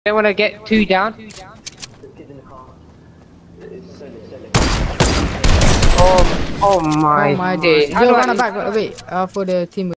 Don't want to get 2 down. Oh my Oh my days. days. How Yo, do I- run back. Wait. For the team.